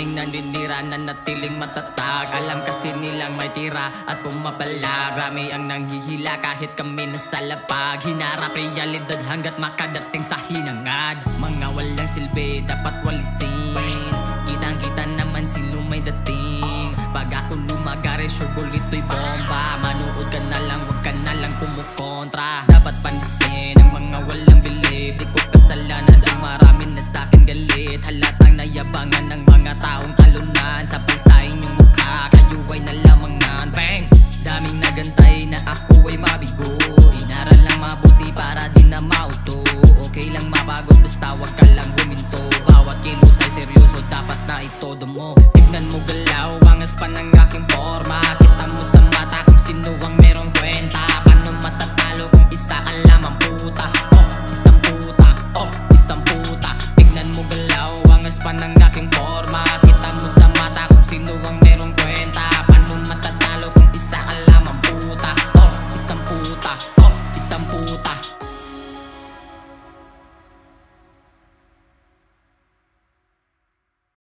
Daming naninira na natiling matatag. Alam kasi nilang may tira at pumapalag. Rami ang nanghihila kahit kami nasa lapag. Hinarap realidad hanggat makadating sa hinangad. Mga walang silbi dapat walisin. Kitang-kita naman sino may dating. Pag ako lumagari sure bulito'y bomba. Manood ka na lang, wag ka na lang kumukontra. Dapat pansin ang mga walang believe. Di ko kasalanan kung marami na sa'kin galit. Halatang nayabangan ng mga taong talunan. Sabay sa inyong mukha, kayo ay nalamangan. Bang! Daming nagantay na ako ay mabigo. Inaral lang mabuti para di na mauto. Okay lang mapagod basta wag ka lang huminto. Bawat kilos ay seryoso, dapat na itodo mo. Tignan mo galaw, angas pa ng aking forma. Kita mo sa mata kung sino